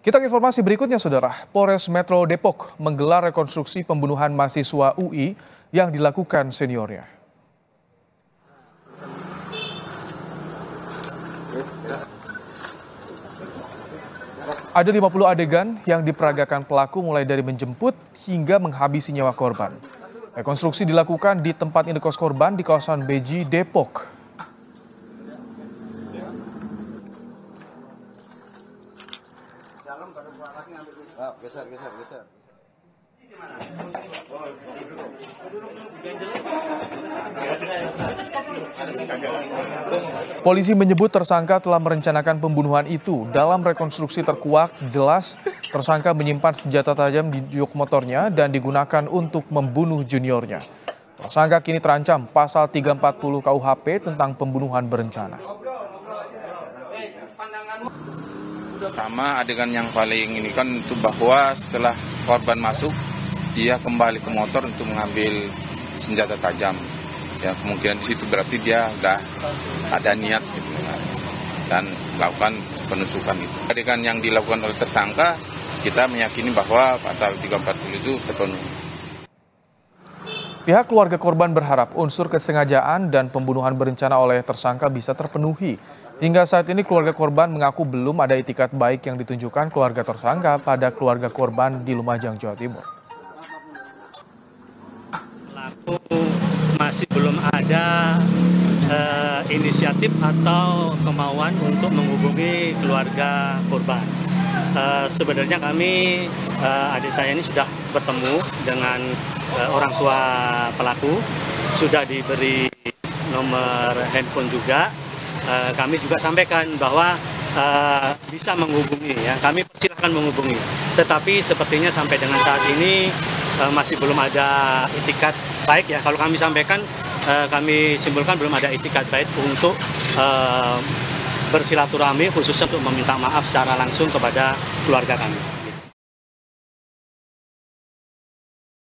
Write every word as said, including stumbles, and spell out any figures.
Kita ke informasi berikutnya, Saudara. Polres Metro Depok menggelar rekonstruksi pembunuhan mahasiswa U I yang dilakukan seniornya. Ada lima puluh adegan yang diperagakan pelaku mulai dari menjemput hingga menghabisi nyawa korban. Rekonstruksi dilakukan di tempat indekos korban di kawasan Beji, Depok. Geser, geser, geser. Polisi menyebut tersangka telah merencanakan pembunuhan itu. Dalam rekonstruksi terkuak, jelas tersangka menyimpan senjata tajam di jok motornya dan digunakan untuk membunuh juniornya. Tersangka kini terancam pasal tiga ratus empat puluh K U H P tentang pembunuhan berencana. Pertama, adegan yang paling ini kan itu bahwa setelah korban masuk, dia kembali ke motor untuk mengambil senjata tajam. Ya, kemungkinan di situ berarti dia sudah ada niat gitu, dan melakukan penusukan itu. Adegan yang dilakukan oleh tersangka, kita meyakini bahwa pasal tiga ratus empat puluh itu terpenuhi. Pihak keluarga korban berharap unsur kesengajaan dan pembunuhan berencana oleh tersangka bisa terpenuhi. Hingga saat ini keluarga korban mengaku belum ada itikat baik yang ditunjukkan keluarga tersangka pada keluarga korban di Lumajang, Jawa Timur. Pelaku masih belum ada uh, inisiatif atau kemauan untuk menghubungi keluarga korban. Uh, sebenarnya kami, uh, adik saya ini sudah bertemu dengan uh, orang tua pelaku, sudah diberi nomor handphone juga. Uh, kami juga sampaikan bahwa uh, bisa menghubungi, ya, kami persilahkan menghubungi. Tetapi sepertinya sampai dengan saat ini uh, masih belum ada itikat baik, ya. Kalau kami sampaikan, uh, kami simpulkan belum ada itikat baik untuk uh, bersilaturahmi, khususnya untuk meminta maaf secara langsung kepada keluarga kami.